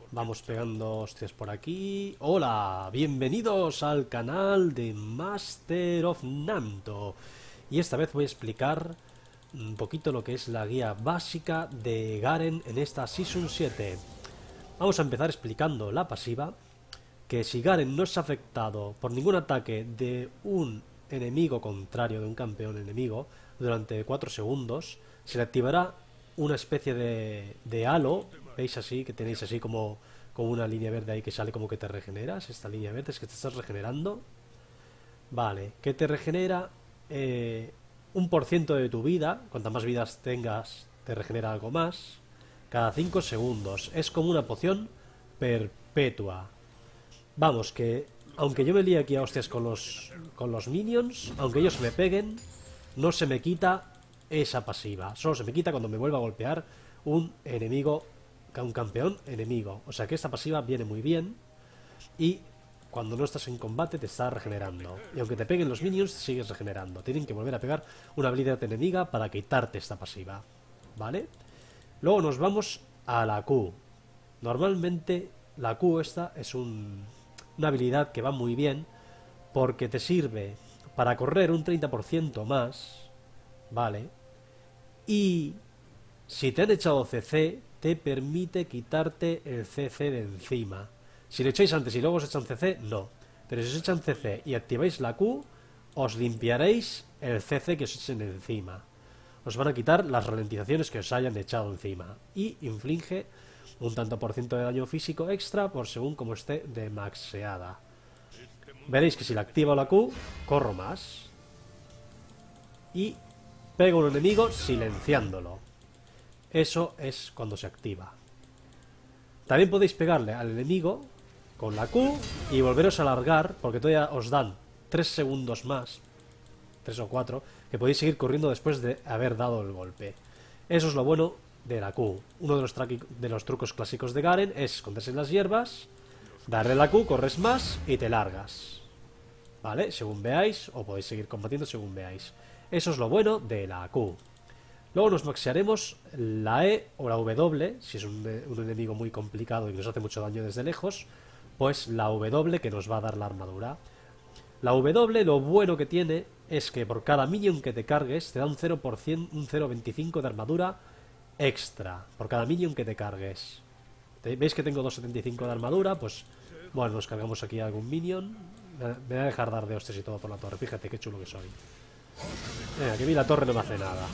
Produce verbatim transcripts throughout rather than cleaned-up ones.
Vamos pegando hostias por aquí. Hola, bienvenidos al canal de Master of Nanto. Y esta vez voy a explicar un poquito lo que es la guía básica de Garen en esta Season siete. Vamos a empezar explicando la pasiva, que si Garen no es afectado por ningún ataque de un enemigo contrario, de un campeón enemigo, durante cuatro segundos, se le activará una especie de, de halo. ¿Veis así? Que tenéis así como, como una línea verde ahí que sale como que te regeneras. Esta línea verde es que te estás regenerando. Vale, que te regenera eh, un por ciento de tu vida. Cuantas más vidas tengas, te regenera algo más. Cada cinco segundos. Es como una poción perpetua. Vamos, que aunque yo me líe aquí a hostias con los, con los minions, aunque ellos me peguen, no se me quita esa pasiva. Solo se me quita cuando me vuelva a golpear un enemigo, un campeón enemigo. O sea que esta pasiva viene muy bien. Y cuando no estás en combate te está regenerando. Y aunque te peguen los minions, te sigues regenerando. Tienen que volver a pegar una habilidad enemiga para quitarte esta pasiva. ¿Vale? Luego nos vamos a la Q. Normalmente la Q esta es un, una habilidad que va muy bien, porque te sirve para correr un treinta por ciento más. ¿Vale? Y si te han echado C C, te permite quitarte el C C de encima. Si lo echáis antes y luego os echan C C, no. Pero si os echan C C y activáis la Q, os limpiaréis el C C que os echen encima. Os van a quitar las ralentizaciones que os hayan echado encima. Y inflige un tanto por ciento de daño físico extra por según como esté de maxeada. Veréis que si la activo la Q, corro más. Y pego a un enemigo silenciándolo. Eso es cuando se activa. También podéis pegarle al enemigo con la Q y volveros a alargar, porque todavía os dan tres segundos más, tres o cuatro, que podéis seguir corriendo después de haber dado el golpe. Eso es lo bueno de la Q. Uno de los, de los trucos clásicos de Garen es esconderse en las hierbas, darle la Q, corres más y te largas. ¿Vale? Según veáis, o podéis seguir combatiendo según veáis. Eso es lo bueno de la Q. Luego nos maxearemos la E o la W, si es un, un enemigo muy complicado y que nos hace mucho daño desde lejos, pues la W que nos va a dar la armadura. La W, lo bueno que tiene es que por cada minion que te cargues te da un cero por ciento, un cero coma veinticinco de armadura extra, por cada minion que te cargues. ¿Veis que tengo dos coma setenta y cinco de armadura? Pues bueno, nos cargamos aquí a algún minion. Me voy a dejar dar de hostias y todo por la torre, fíjate qué chulo que soy. Venga, que vi la torre no me hace nada.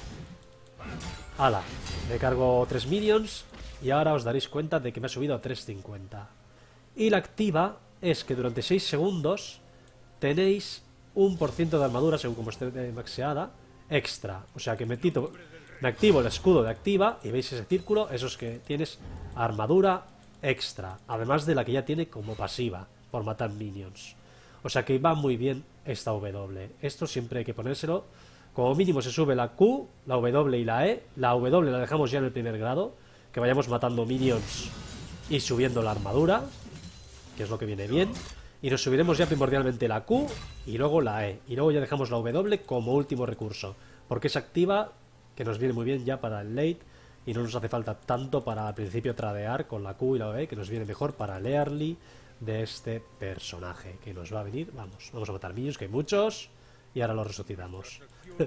Hala, me cargo tres minions y ahora os daréis cuenta de que me ha subido a tres cincuenta. Y la activa es que durante seis segundos tenéis un por ciento de armadura, según como esté maxeada, extra. O sea que me, tito, me activo el escudo de activa y veis ese círculo, eso es que tienes armadura extra, además de la que ya tiene como pasiva por matar minions. O sea que va muy bien esta W. Esto siempre hay que ponérselo. Como mínimo se sube la Q, la W y la E. La W la dejamos ya en el primer grado, que vayamos matando minions y subiendo la armadura, que es lo que viene bien. Y nos subiremos ya primordialmente la Q y luego la E. Y luego ya dejamos la W como último recurso, porque es activa, que nos viene muy bien ya para el late. Y no nos hace falta tanto para al principio tradear con la Q y la E, que nos viene mejor para el early de este personaje, que nos va a venir. Vamos, vamos a matar minions, que hay muchos. Y ahora los resucitamos.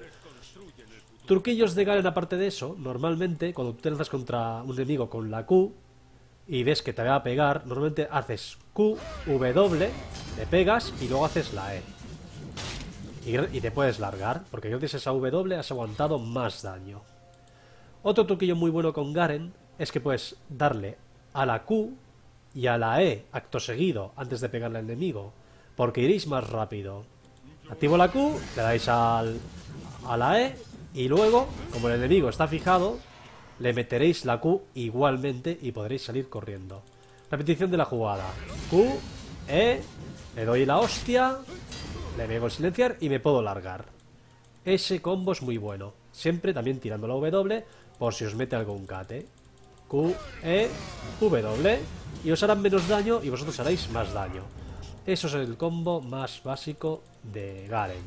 Truquillos de Garen aparte de eso. Normalmente cuando tú te lanzas contra un enemigo con la Q y ves que te va a pegar, normalmente haces Q, W, le pegas y luego haces la E y, y te puedes largar, porque gracias a esa W has aguantado más daño. Otro truquillo muy bueno con Garen es que puedes darle a la Q y a la E acto seguido antes de pegarle al enemigo, porque iréis más rápido. Activo la Q, le dais al, a la E y luego, como el enemigo está fijado, le meteréis la Q igualmente y podréis salir corriendo. Repetición de la jugada. Q, E, le doy la hostia, le pego el silenciar y me puedo largar. Ese combo es muy bueno. Siempre también tirando la W por si os mete algún cate. Q, E, W y os harán menos daño y vosotros haréis más daño. Eso es el combo más básico de Garen.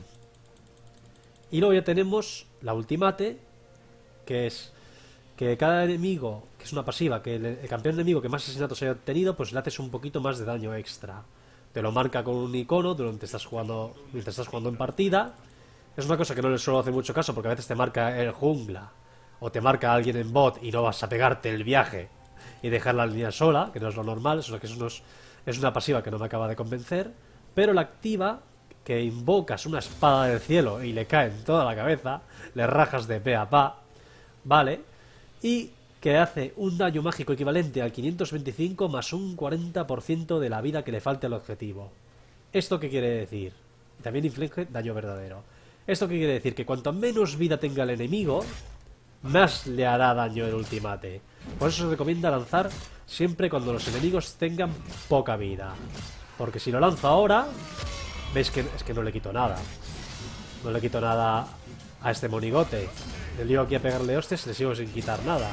Y luego ya tenemos la ultimate, que es que cada enemigo que es una pasiva, que el, el campeón enemigo que más asesinatos haya obtenido, pues le haces un poquito más de daño extra. Te lo marca con un icono durante estás jugando, mientras estás jugando en partida. Es una cosa que no le suelo hacer mucho caso, porque a veces te marca el jungla, o te marca alguien en bot y no vas a pegarte el viaje y dejar la línea sola, que no es lo normal, eso es, que eso es, es una pasiva que no me acaba de convencer. Pero la activa, que invocas una espada del cielo y le cae en toda la cabeza, le rajas de pe a pa, ¿vale? Y que hace un daño mágico equivalente al quinientos veinticinco más un cuarenta por ciento de la vida que le falte al objetivo. ¿Esto qué quiere decir? También inflige daño verdadero. ¿Esto qué quiere decir? Que cuanto menos vida tenga el enemigo, más le hará daño el ultimate. Por eso se recomienda lanzar siempre cuando los enemigos tengan poca vida. Porque si lo lanzo ahora, veis que es que no le quito nada. No le quito nada a este monigote. Le lío aquí a pegarle hostias y le sigo sin quitar nada.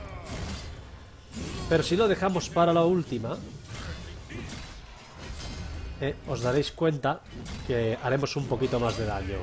Pero si lo dejamos para la última, eh, os daréis cuenta que haremos un poquito más de daño.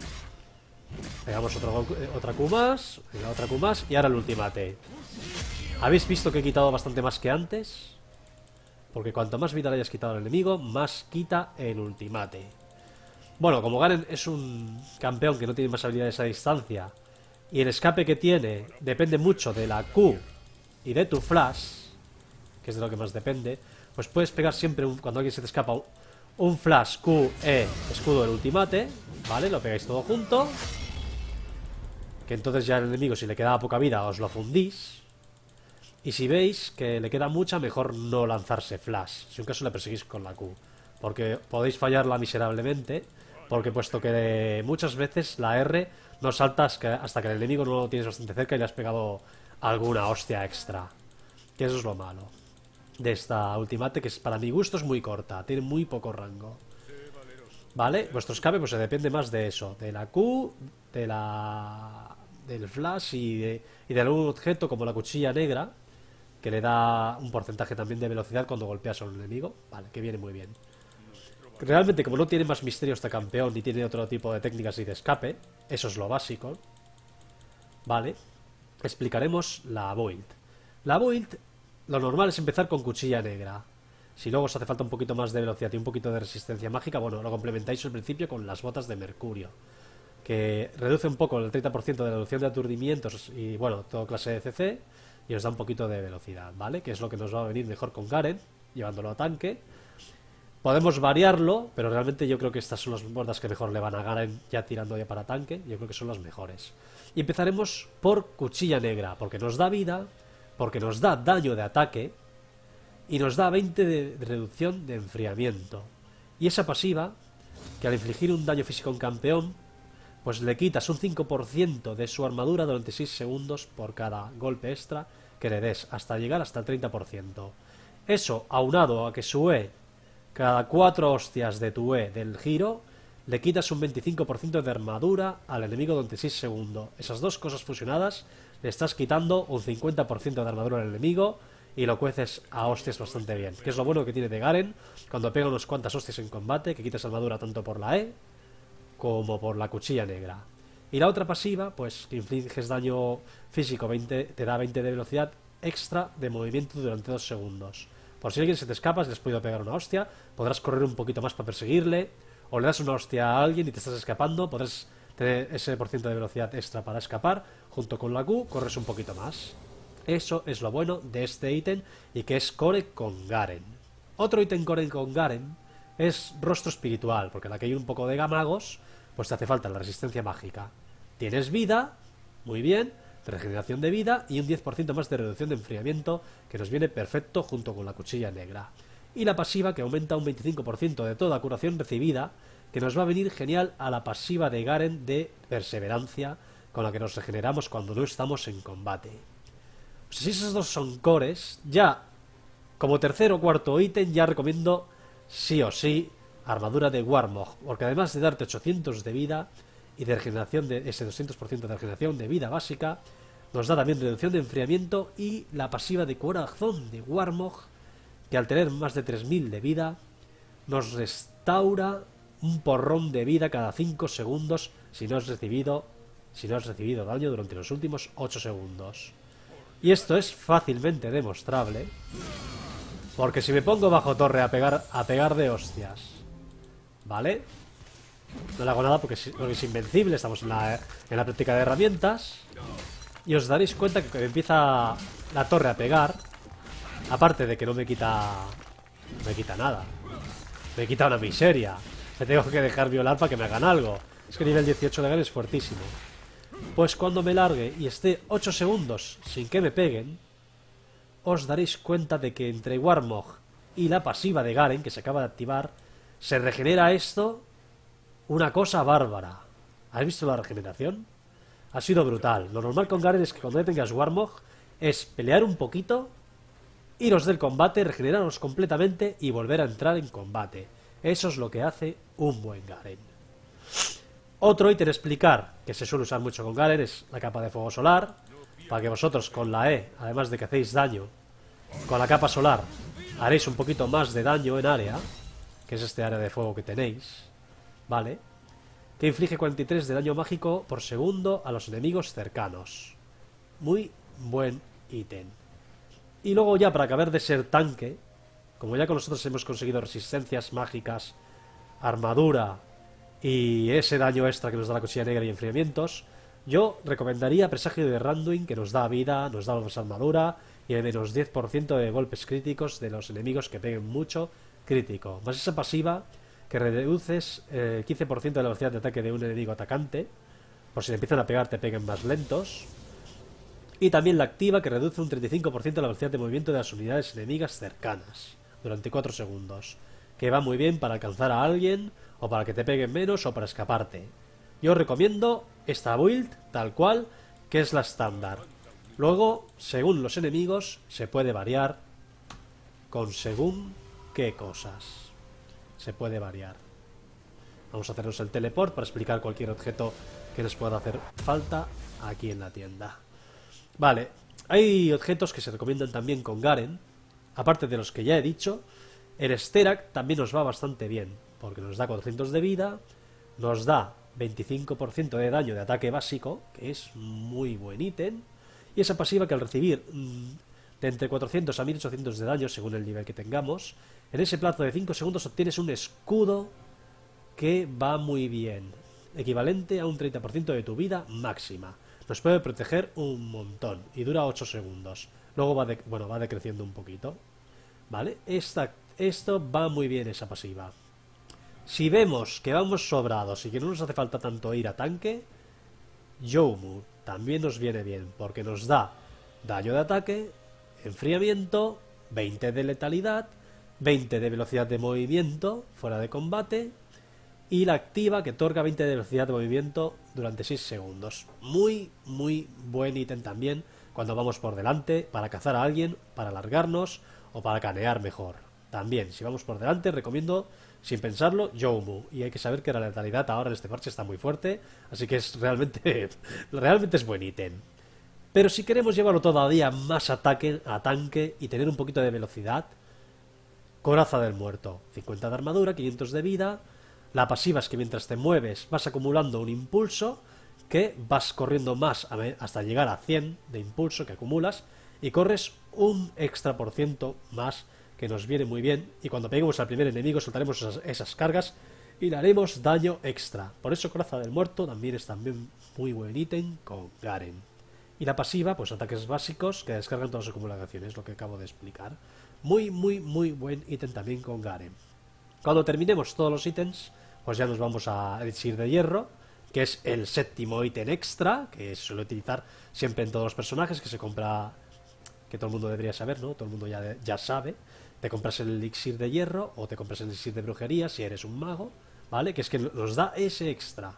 Pegamos otro, eh, otra Q más, la otra Q más y ahora el ultimate. ¿Habéis visto que he quitado bastante más que antes? Porque cuanto más vida le hayas quitado al enemigo, más quita el ultimate. Bueno, como Garen es un campeón que no tiene más habilidades a distancia y el escape que tiene depende mucho de la Q y de tu flash, que es de lo que más depende, pues puedes pegar siempre un, cuando alguien se te escapa un, un flash Q, E, escudo del ultimate, ¿vale? Lo pegáis todo junto, que entonces ya el enemigo, si le quedaba poca vida, os lo fundís. Y si veis que le queda mucha, mejor no lanzarse flash, si un caso le perseguís con la Q, porque podéis fallarla miserablemente, porque puesto que muchas veces la R no salta hasta que el enemigo no lo tienes bastante cerca y le has pegado alguna hostia extra. Que eso es lo malo de esta ultimate, que es, para mi gusto es muy corta, tiene muy poco rango. ¿Vale? Vuestro escape pues se depende más de eso, de la Q, de la del flash y de, y de algún objeto como la cuchilla negra, que le da un porcentaje también de velocidad cuando golpeas a un enemigo. Vale, que viene muy bien. Realmente, como no tiene más misterio este campeón ni tiene otro tipo de técnicas y de escape, eso es lo básico. Vale, explicaremos la build. La build, lo normal es empezar con cuchilla negra. Si luego os hace falta un poquito más de velocidad y un poquito de resistencia mágica, bueno, lo complementáis al principio con las botas de mercurio, que reduce un poco el treinta por ciento de la reducción de aturdimientos y, bueno, toda clase de C C, y os da un poquito de velocidad, ¿vale? Que es lo que nos va a venir mejor con Garen, llevándolo a tanque. Podemos variarlo, pero realmente yo creo que estas son las botas que mejor le van a Garen, ya tirando ya para tanque. Yo creo que son las mejores. Y empezaremos por cuchilla negra, porque nos da vida, porque nos da daño de ataque y nos da veinte de reducción de enfriamiento. Y esa pasiva, que al infligir un daño físico a un campeón, pues le quitas un cinco por ciento de su armadura durante seis segundos por cada golpe extra que le des, hasta llegar hasta el treinta por ciento. Eso, aunado a que su E, cada cuatro hostias de tu E del giro, le quitas un veinticinco por ciento de armadura al enemigo durante seis segundos. Esas dos cosas fusionadas, le estás quitando un cincuenta por ciento de armadura al enemigo y lo cueces a hostias bastante bien. Que es lo bueno que tiene de Garen, cuando pega unas cuantas hostias en combate, que quitas armadura tanto por la E como por la cuchilla negra. Y la otra pasiva, pues que infliges daño físico, veinte, te da veinte de velocidad extra de movimiento durante dos segundos. Por si alguien se te escapa, si le has podido pegar una hostia, podrás correr un poquito más para perseguirle, o le das una hostia a alguien y te estás escapando, podrás tener ese por ciento de velocidad extra para escapar, junto con la Q, corres un poquito más. Eso es lo bueno de este ítem, y que es core con Garen. Otro ítem core con Garen es rostro espiritual, porque en la que hay un poco de gamagos, pues te hace falta la resistencia mágica. Tienes vida, muy bien, regeneración de vida y un diez por ciento más de reducción de enfriamiento, que nos viene perfecto junto con la cuchilla negra. Y la pasiva, que aumenta un veinticinco por ciento de toda curación recibida, que nos va a venir genial a la pasiva de Garen de perseverancia, con la que nos regeneramos cuando no estamos en combate. O sea, si esos dos son cores, ya como tercer o cuarto ítem ya recomiendo sí o sí armadura de Warmog, porque además de darte ochocientos de vida y de regeneración de ese doscientos por ciento de regeneración de vida básica, nos da también reducción de enfriamiento y la pasiva de corazón de Warmog, que al tener más de tres mil de vida nos restaura un porrón de vida cada cinco segundos si no has recibido si no has recibido daño durante los últimos ocho segundos. Y esto es fácilmente demostrable, porque si me pongo bajo torre a pegar, a pegar de hostias, ¿vale? No le hago nada porque es, porque es invencible, estamos en la, en la práctica de herramientas. Y os daréis cuenta que empieza la torre a pegar. Aparte de que no me quita... No me quita nada. Me quita una miseria. Me tengo que dejar violar para que me hagan algo. Es que nivel dieciocho de Garen es fuertísimo. Pues cuando me largue y esté ocho segundos sin que me peguen, os daréis cuenta de que entre Warmog y la pasiva de Garen, que se acaba de activar, se regenera esto una cosa bárbara. ¿Has visto la regeneración? Ha sido brutal. Lo normal con Garen es que cuando tengas Warmog es pelear un poquito, iros del combate, regeneraros completamente y volver a entrar en combate. Eso es lo que hace un buen Garen. Otro ítem a explicar que se suele usar mucho con Garen es la capa de fuego solar, para que vosotros con la E, además de que hacéis daño, con la capa solar haréis un poquito más de daño en área, que es este área de fuego que tenéis, ¿vale? Que inflige cuarenta y tres de daño mágico por segundo a los enemigos cercanos. Muy buen ítem. Y luego ya para acabar de ser tanque, como ya con nosotros hemos conseguido resistencias mágicas, armadura y ese daño extra que nos da la cuchilla negra y enfriamientos, yo recomendaría Presagio de Randuin, que nos da vida, nos da más armadura y el menos diez por ciento de golpes críticos de los enemigos que peguen mucho crítico. Más esa pasiva que reduces el quince por ciento de la velocidad de ataque de un enemigo atacante, por si le empiezan a pegar te peguen más lentos. Y también la activa, que reduce un treinta y cinco por ciento de la velocidad de movimiento de las unidades enemigas cercanas durante cuatro segundos, que va muy bien para alcanzar a alguien, o para que te peguen menos, o para escaparte. Yo recomiendo esta build tal cual, que es la estándar. Luego, según los enemigos, se puede variar con según qué cosas. Se puede variar. Vamos a hacernos el teleport para explicar cualquier objeto que nos pueda hacer falta aquí en la tienda. Vale, hay objetos que se recomiendan también con Garen, aparte de los que ya he dicho. El Sterak también nos va bastante bien, porque nos da cuatrocientos de vida, nos da veinticinco por ciento de daño de ataque básico, que es muy buen ítem, y esa pasiva que al recibir mmm, de entre cuatrocientos a mil ochocientos de daño, según el nivel que tengamos, en ese plazo de cinco segundos obtienes un escudo que va muy bien, equivalente a un treinta por ciento de tu vida máxima. Nos puede proteger un montón y dura ocho segundos. Luego va, de, bueno, va decreciendo un poquito, ¿vale? Esta, esto va muy bien, esa pasiva. Si vemos que vamos sobrados y que no nos hace falta tanto ir a tanque, Youmuuu también nos viene bien, porque nos da daño de ataque, enfriamiento, veinte de letalidad, veinte de velocidad de movimiento fuera de combate, y la activa, que otorga veinte de velocidad de movimiento durante seis segundos. Muy, muy buen ítem también cuando vamos por delante, para cazar a alguien, para alargarnos o para canear mejor. También, si vamos por delante, recomiendo, sin pensarlo, Youmuuu. Y hay que saber que la letalidad ahora en este parche está muy fuerte, así que es realmente, realmente es buen ítem. Pero si queremos llevarlo todavía más ataque, a tanque y tener un poquito de velocidad, Coraza del Muerto. cincuenta de armadura, quinientos de vida. La pasiva es que mientras te mueves vas acumulando un impulso, que vas corriendo más hasta llegar a cien de impulso que acumulas, y corres un extra por ciento más, que nos viene muy bien, y cuando peguemos al primer enemigo soltaremos esas, esas cargas y le haremos daño extra. Por eso Coraza del Muerto también es también muy buen ítem con Garen. Y la pasiva, pues ataques básicos que descargan todas las acumulaciones, lo que acabo de explicar. Muy, muy, muy buen ítem también con Garen. Cuando terminemos todos los ítems, pues ya nos vamos a Elixir de Hierro, que es el séptimo ítem extra, que suele utilizar siempre en todos los personajes, que se compra, que todo el mundo debería saber, ¿no? Todo el mundo ya, ya sabe. Te compras el Elixir de Hierro, o te compras el Elixir de Brujería, si eres un mago, ¿vale? Que es que nos da ese extra.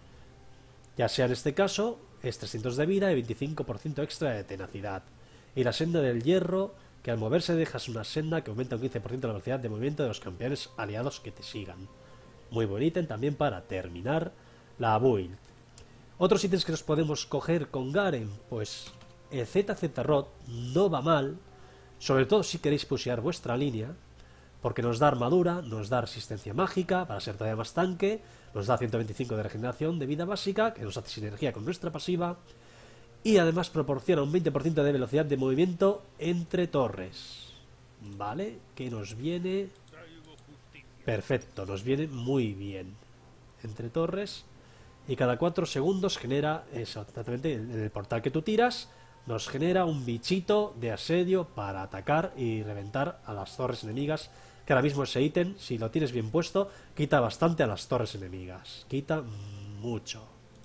Ya sea en este caso, es trescientos de vida y veinticinco por ciento extra de tenacidad. Y la senda del hierro, que al moverse dejas una senda que aumenta un quince por ciento la velocidad de movimiento de los campeones aliados que te sigan. Muy buen ítem también para terminar la build. Otros ítems que nos podemos coger con Garen, pues el Z Z Rod no va mal, sobre todo si queréis pushear vuestra línea, porque nos da armadura, nos da resistencia mágica para ser todavía más tanque, nos da ciento veinticinco de regeneración de vida básica, que nos hace sinergia con nuestra pasiva, y además proporciona un veinte por ciento de velocidad de movimiento entre torres. Vale, que nos viene... Perfecto, nos viene muy bien. Entre torres. Y cada cuatro segundos genera eso, exactamente, en el portal que tú tiras, nos genera un bichito de asedio para atacar y reventar a las torres enemigas. Que ahora mismo ese ítem, si lo tienes bien puesto, quita bastante a las torres enemigas. Quita mucho.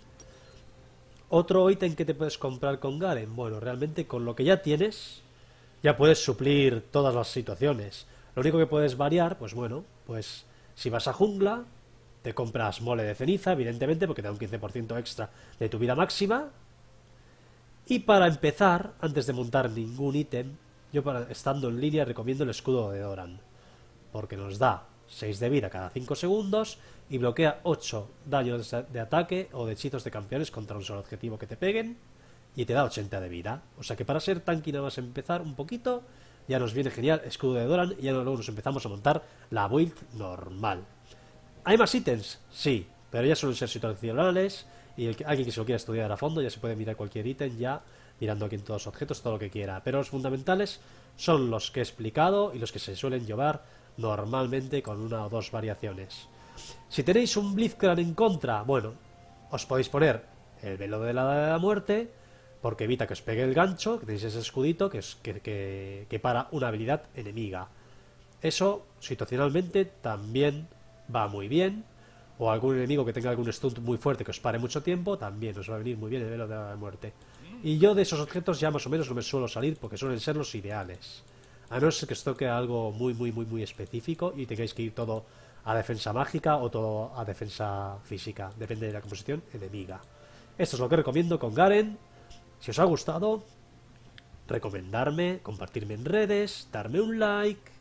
Otro ítem que te puedes comprar con Garen. Bueno, realmente con lo que ya tienes, ya puedes suplir todas las situaciones. Lo único que puedes variar, pues bueno, pues si vas a jungla, te compras mole de ceniza, evidentemente, porque te da un quince por ciento extra de tu vida máxima. Y para empezar, antes de montar ningún ítem, yo para, estando en línea recomiendo el escudo de Doran, porque nos da seis de vida cada cinco segundos y bloquea ocho daños de ataque o de hechizos de campeones contra un solo objetivo que te peguen, y te da ochenta de vida. O sea que para ser tanky nada más empezar un poquito, ya nos viene genial escudo de Doran, y ya luego nos empezamos a montar la build normal. ¿Hay más ítems? Sí, pero ya suelen ser situacionales, y el que, alguien que se lo quiera estudiar a fondo ya se puede mirar cualquier ítem ya mirando aquí en todos los objetos, todo lo que quiera. Pero los fundamentales son los que he explicado y los que se suelen llevar normalmente con una o dos variaciones. Si tenéis un Blitzcrank en contra, bueno, os podéis poner el velo de la, de la muerte, porque evita que os pegue el gancho, que tenéis ese escudito que, es, que, que, que para una habilidad enemiga. Eso, situacionalmente, también va muy bien. O algún enemigo que tenga algún stunt muy fuerte que os pare mucho tiempo, también os va a venir muy bien el velo de la muerte. Y yo de esos objetos ya más o menos no me suelo salir porque suelen ser los ideales. A no ser que os toque algo muy muy muy muy específico y tengáis que ir todo a defensa mágica o todo a defensa física. Depende de la composición enemiga. Esto es lo que recomiendo con Garen. Si os ha gustado, recomendarme, compartirme en redes, darme un like,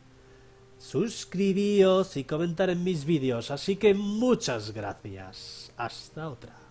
suscribíos y comentar en mis vídeos. Así que muchas gracias. Hasta otra.